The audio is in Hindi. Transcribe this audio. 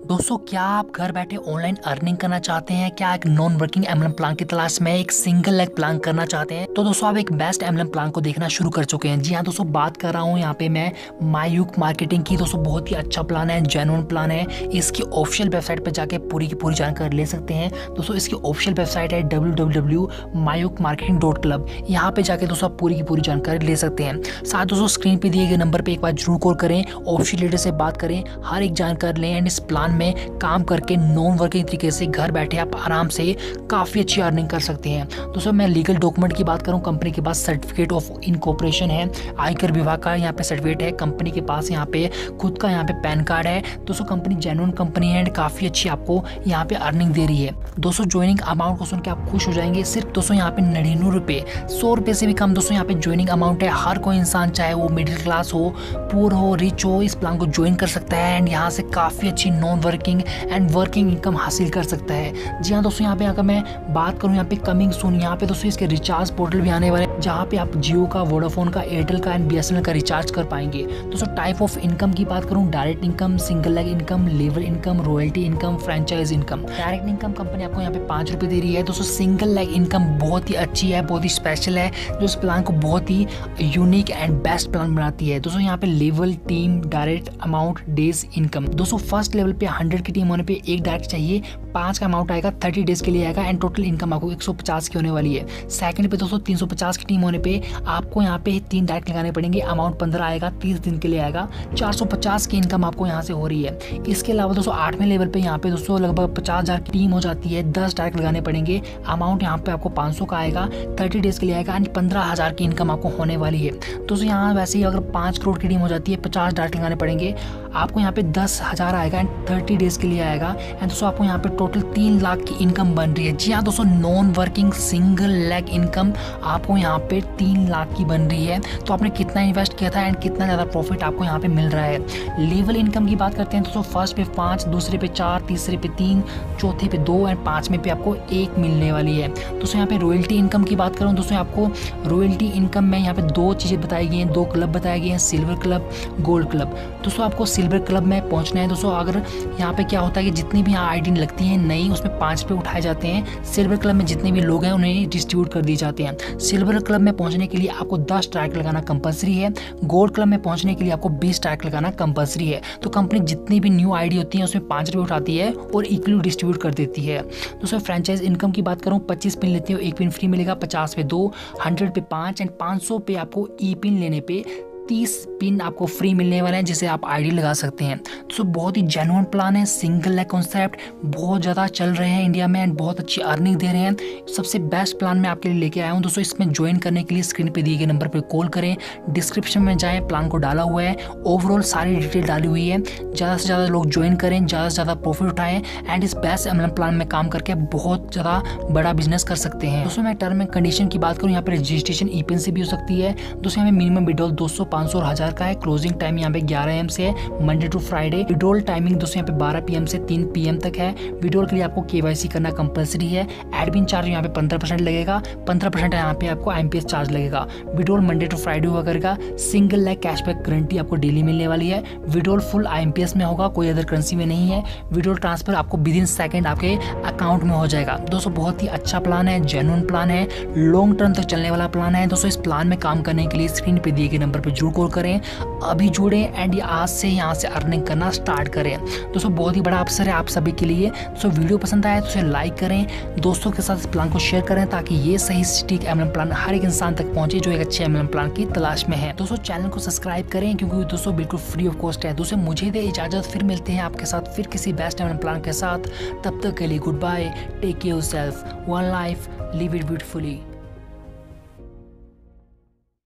दोस्तों, क्या आप घर बैठे ऑनलाइन अर्निंग करना चाहते हैं? क्या एक नॉन वर्किंग एमएलएम प्लान की तलाश में एक सिंगल लेग प्लान करना चाहते हैं? तो दोस्तों, आप एक बेस्ट एमएलएम प्लान को देखना शुरू कर चुके हैं। जी हाँ दोस्तों, बात कर रहा हूँ यहाँ पे मैं मायूक मार्केटिंग की। दोस्तों, बहुत ही अच्छा प्लान है, जेन्युइन प्लान है। इसकी ऑफिशियल वेबसाइट पर जाके पूरी की पूरी जानकारी ले सकते हैं। दोस्तों, इसकी ऑफिशियल वेबसाइट है www.mayukmarketing.club। यहाँ पे जाके दोस्तों आप पूरी की पूरी जानकारी ले सकते हैं। साथ दोस्तों, स्क्रीन पे दिए गए नंबर पे एक बार जरूर कॉल करें, ऑफिशियल लीडर से बात करें, हर एक जानकारी लें एंड इस प्लान में काम करके नॉन वर्किंग तरीके से घर बैठे आप आराम से काफ़ी अच्छी अर्निंग कर सकते हैं। दोस्तों, मैं लीगल डॉक्यूमेंट की बात करूं, कंपनी के पास सर्टिफिकेट ऑफ इनकॉर्पोरेशन है, आयकर विभाग का यहाँ पे सर्टिफिकेट है, कंपनी के पास यहाँ पे खुद का यहाँ पे पैन कार्ड है। दोस्तों, कंपनी जेन्युइन कंपनी है एंड काफ़ी अच्छी आपको यहाँ पे अर्निंग दे रही है। दोस्तों, ज्वाइनिंग अमाउंट को सुन के आप खुश हो जाएंगे। सिर्फ दोस्तों यहाँ पे 99 रुपये, 100 रुपये से भी कम दोस्तों यहाँ पे ज्वाइनिंग अमाउंट है। हर कोई इंसान, चाहे वो मिडिल क्लास हो, पुअर हो, रिच हो, इस प्लान को ज्वाइन कर सकता है एंड यहाँ से काफ़ी अच्छी non working and working income हासिल कर सकता है। जी हाँ दोस्तों, यहाँ पे अगर मैं बात करूँ यहाँ पे कमिंग सून, यहाँ पे दोस्तों इसके रिचार्ज पोर्टल भी आने वाले हैं, जहाँ पे आप जियो का, वोडाफोन का, एयरटेल का एंड बीएसएनएल का रिचार्ज कर पाएंगे। दोस्तों, टाइप ऑफ इनकम की बात करूँ, direct income, single leg income, लेबर income, royalty income, franchise income. Direct income company आपको यहाँ पे 5 रुपये दे रही है। दोस्तों, सिंगल लेग इनकम बहुत ही अच्छी है, बहुत ही स्पेशल है, जो इस प्लान को बहुत ही यूनिक एंड बेस्ट प्लान बनाती है। दोस्तों, यहाँ पे level, team, direct amount, days income. दोस्तों, फर्स्ट लेवल पे 100 की टीम होने पे एक डायरेक्ट चाहिए, 5 का अमाउंट आएगा, 30 डेज के लिए आएगा एंड टोटल इनकम आपको 150 की होने वाली है। सेकंड पे दोस्तों 350 की टीम होने पे आपको यहाँ पे 3 डायरेक्ट लगाने पड़ेंगे, अमाउंट 15 आएगा, 30 दिन के लिए आएगा, 450 की इनकम आपको यहाँ से हो रही है। इसके अलावा दोस्तों 8वें लेवल पे यहाँ पे दोस्तों लगभग 50,000 की टीम हो जाती है, 10 डायरेक्ट लगाने पड़ेंगे, अमाउंट यहाँ पे आपको 500 का आएगा, 30 डेज के लिए आएगा एंड 15,000 की इनकम आपको होने वाली है। दोस्तों, यहाँ वैसे ही अगर 5 करोड़ की टीम हो जाती है, 50 डायरेक्ट लगाने पड़ेंगे, आपको यहाँ पे 10,000 आएगा एंड 30 डेज के लिए आएगा एंड दोस्तों आपको यहाँ पे टोटल 3 लाख की इनकम बन रही है। जी हाँ दोस्तों, non working single leg income आपको यहाँ पे 3 लाख की बन रही है। तो आपने कितना इन्वेस्ट किया था एंड कितना ज़्यादा प्रॉफिट आपको यहाँ पे मिल रहा है। लेवल इनकम की बात करते हैं दोस्तों, फर्स्ट पे 5, दूसरे पे 4, तीसरे पे 3, चौथे पे 2 एंड 5वें पे आपको 1 मिलने वाली है। दोस्तों, यहाँ पे रॉयल्टी इनकम की बात करूँ दोस्तों, आपको रॉयल्टी इनकम में यहाँ पे 2 चीज़ें बताई गई हैं, 2 क्लब बताए गए हैं, सिल्वर क्लब, गोल्ड क्लब। दोस्तों, आपको सिल्वर क्लब में पहुँचना है। दोस्तों, अगर यहाँ पे क्या होता है कि जितनी भी यहाँ आईडी लगती हैं नई, उसमें 5 रुपये उठाए जाते हैं। सिल्वर क्लब में जितने भी लोग हैं उन्हें डिस्ट्रीब्यूट कर दिए जाते हैं। सिल्वर क्लब में पहुंचने के लिए आपको 10 ट्रैक लगाना कंपलसरी है। गोल्ड क्लब में पहुंचने के लिए आपको 20 ट्रैक लगाना कंपलसरी है। तो कंपनी जितनी भी न्यू आईडी होती है उसमें 5 रुपये उठाती है और इक्वली डिस्ट्रीब्यूट कर देती है। दोस्तों, फ्रेंचाइज इनकम की बात करूँ, 25 पिन लेते हो 1 पिन फ्री मिलेगा, 50 पे 2, 100 पे 5 एंड 500 पे आपको ई पिन लेने पे 30 पिन आपको फ्री मिलने वाले हैं, जिसे आप आईडी लगा सकते हैं। तो बहुत ही जेन्युइन प्लान है, सिंगल लेग कॉन्सेप्ट बहुत ज़्यादा चल रहे हैं इंडिया में एंड बहुत अच्छी अर्निंग दे रहे हैं। सबसे बेस्ट प्लान मैं आपके लिए लेके आया हूँ। दोस्तों, इसमें ज्वाइन करने के लिए स्क्रीन पे दिए गए नंबर पर कॉल करें, डिस्क्रिप्शन में जाएँ, प्लान को डाला हुआ है, ओवरऑल सारी डिटेल डाली हुई है। ज़्यादा से ज़्यादा लोग ज्वाइन करें, ज़्यादा से ज़्यादा प्रॉफिट उठाएं एंड इस बेस्ट एमएलएम प्लान में काम करके बहुत ज़्यादा बड़ा बिजनेस कर सकते हैं। दोस्तों, मैं टर्म एंड कंडीशन की बात करूँ, यहाँ पर रजिस्ट्रेशन ई पिन से भी हो सकती है। दोस्तों, यहाँ पे मिनिमम विड्रॉल 200, 500 और 1000 का है। क्लोजिंग टाइम यहाँ पे 11 AM से है, Monday to Friday. Withdrawal timing दोस्तों यहाँ पे 12 PM से 3 PM तक है। विड्रॉल के लिए आपको KYC करना कंपलसरी है। एडमिन चार्ज यहाँ पे 15% लगेगा, 15% यहाँ पे आपको IMPS चार्ज लगेगा। विड्रॉल मंडे टू फ्राइडे हुआ करेगा। सिंगल लेग कैशबैक गारंटी आपको डेली मिलने वाली है। विड्रॉल फुल IMPS में होगा, कोई अदर करेंसी में नहीं है। विड्रॉल ट्रांसफर आपको विदिन सेकंड आपके अकाउंट में हो जाएगा। दोस्तों, बहुत ही अच्छा प्लान है, जेन्युइन प्लान है, लॉन्ग टर्म तक चलने वाला प्लान है। दोस्तों, इस प्लान में काम करने के लिए स्क्रीन पे दिए गए नंबर पर जरूर कॉल करें, अभी जुड़े एंड आज से यहाँ से अर्निंग करना स्टार्ट करें। दोस्तों, बहुत ही बड़ा अवसर है आप सभी के लिए। दोस्तों, वीडियो पसंद आया तो उसे लाइक करें, दोस्तों के साथ इस प्लान को शेयर करें, ताकि ये सही सटीक एमएलएम प्लान हर एक इंसान तक पहुंचे जो एक अच्छे एमएलएम प्लान की तलाश में है। दोस्तों, चैनल को सब्सक्राइब करें, क्योंकि दोस्तों बिल्कुल फ्री ऑफ कॉस्ट है। दोस्तों, मुझे दे इजाजत, फिर मिलते हैं आपके साथ फिर किसी बेस्ट एमएलएम प्लान के साथ। तब तक के लिए good bye, take care yourself, one life, live it beautifully.